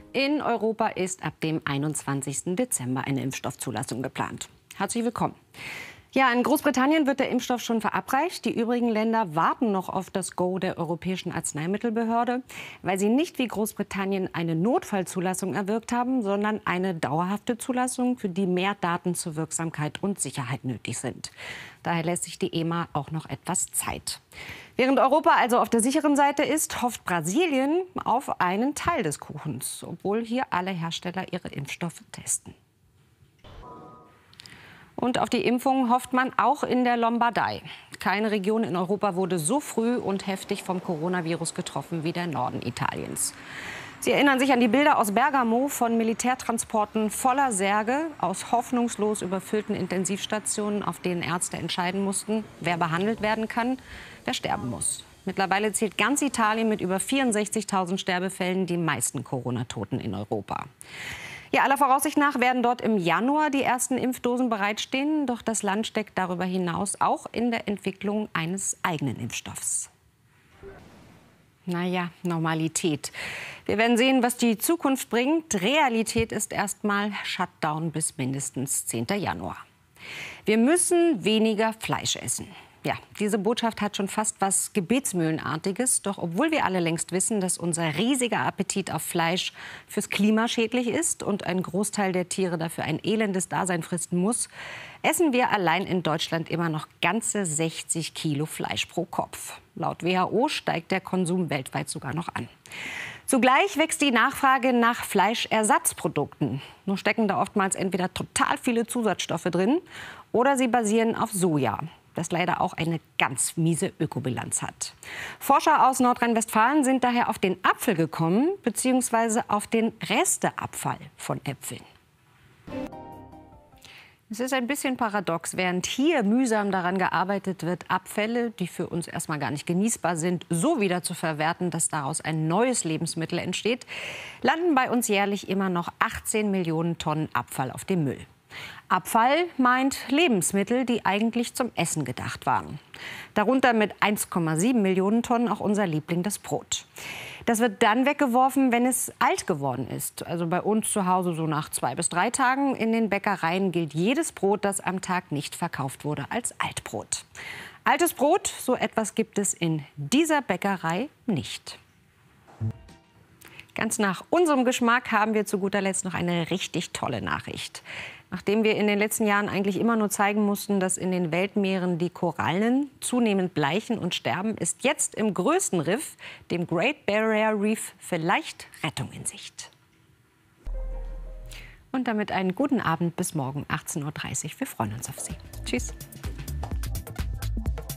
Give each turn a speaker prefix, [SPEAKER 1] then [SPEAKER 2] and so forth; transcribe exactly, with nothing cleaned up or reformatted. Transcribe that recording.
[SPEAKER 1] In Europa ist ab dem einundzwanzigsten Dezember eine Impfstoffzulassung geplant. Herzlich willkommen. Ja, in Großbritannien wird der Impfstoff schon verabreicht. Die übrigen Länder warten noch auf das Go der Europäischen Arzneimittelbehörde, weil sie nicht wie Großbritannien eine Notfallzulassung erwirkt haben, sondern eine dauerhafte Zulassung, für die mehr Daten zur Wirksamkeit und Sicherheit nötig sind. Daher lässt sich die E M A auch noch etwas Zeit. Während Europa also auf der sicheren Seite ist, hofft Brasilien auf einen Teil des Kuchens, obwohl hier alle Hersteller ihre Impfstoffe testen. Und auf die Impfung hofft man auch in der Lombardei. Keine Region in Europa wurde so früh und heftig vom Coronavirus getroffen wie der Norden Italiens. Sie erinnern sich an die Bilder aus Bergamo von Militärtransporten voller Särge aus hoffnungslos überfüllten Intensivstationen, auf denen Ärzte entscheiden mussten, wer behandelt werden kann, wer sterben muss. Mittlerweile zählt ganz Italien mit über vierundsechzigtausend Sterbefällen die meisten Corona-Toten in Europa. Ja, aller Voraussicht nach werden dort im Januar die ersten Impfdosen bereitstehen. Doch das Land steckt darüber hinaus auch in der Entwicklung eines eigenen Impfstoffs. Naja, Normalität. Wir werden sehen, was die Zukunft bringt. Realität ist erstmal Shutdown bis mindestens zehnten Januar. Wir müssen weniger Fleisch essen. Ja, diese Botschaft hat schon fast was Gebetsmühlenartiges. Doch obwohl wir alle längst wissen, dass unser riesiger Appetit auf Fleisch fürs Klima schädlich ist und ein Großteil der Tiere dafür ein elendes Dasein fristen muss, essen wir allein in Deutschland immer noch ganze sechzig Kilo Fleisch pro Kopf. Laut W H O steigt der Konsum weltweit sogar noch an. Zugleich wächst die Nachfrage nach Fleischersatzprodukten. Nur stecken da oftmals entweder total viele Zusatzstoffe drin oder sie basieren auf Soja, das leider auch eine ganz miese Ökobilanz hat. Forscher aus Nordrhein-Westfalen sind daher auf den Apfel gekommen, beziehungsweise auf den Resteabfall von Äpfeln. Es ist ein bisschen paradox, während hier mühsam daran gearbeitet wird, Abfälle, die für uns erstmal gar nicht genießbar sind, so wieder zu verwerten, dass daraus ein neues Lebensmittel entsteht, landen bei uns jährlich immer noch achtzehn Millionen Tonnen Abfall auf dem Müll. Abfall meint Lebensmittel, die eigentlich zum Essen gedacht waren. Darunter mit eins Komma sieben Millionen Tonnen auch unser Liebling, das Brot. Das wird dann weggeworfen, wenn es alt geworden ist. Also bei uns zu Hause so nach zwei bis drei Tagen. In den Bäckereien gilt jedes Brot, das am Tag nicht verkauft wurde, als Altbrot. Altes Brot, so etwas gibt es in dieser Bäckerei nicht. Ganz nach unserem Geschmack haben wir zu guter Letzt noch eine richtig tolle Nachricht. Nachdem wir in den letzten Jahren eigentlich immer nur zeigen mussten, dass in den Weltmeeren die Korallen zunehmend bleichen und sterben, ist jetzt im größten Riff, dem Great Barrier Reef, vielleicht Rettung in Sicht. Und damit einen guten Abend bis morgen achtzehn Uhr dreißig. Wir freuen uns auf Sie. Tschüss.